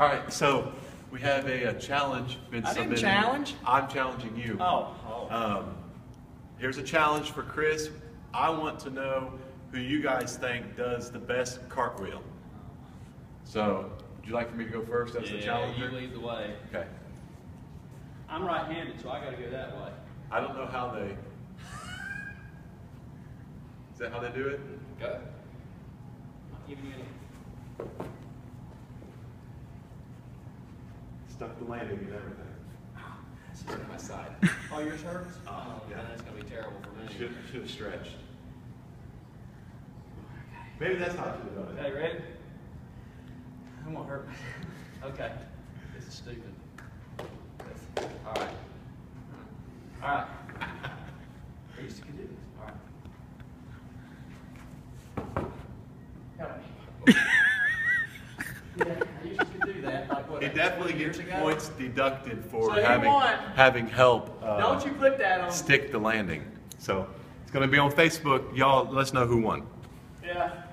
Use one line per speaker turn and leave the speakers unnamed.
All right, so we have a challenge been submitted.
I didn't challenge.
I'm challenging you.
Oh.
Here's a challenge for Chris. I want to know who you guys think does the best cartwheel. So, would you like for me to go first as the challenger?
You lead the way.
Okay.
I'm right-handed, so I got to go that way.
I don't know how they. Is that how they do it?
Go. I'm giving you a...
Stuck the landing and everything.
This is on my side. Oh, yours hurts? Oh, yeah. That's going to be terrible for me.
Should have stretched. Maybe that's how I should have done it.
Okay, ready? I'm going to hurt myself. Okay. This is stupid. All right. All right. I used to do this. All right. Help me. Yeah, I used to do that. Like what?
He definitely gets points deducted for
So
having help.
Don't you put that on.
Stick the landing. So it's going to be on Facebook. Y'all, let us know who won.
Yeah.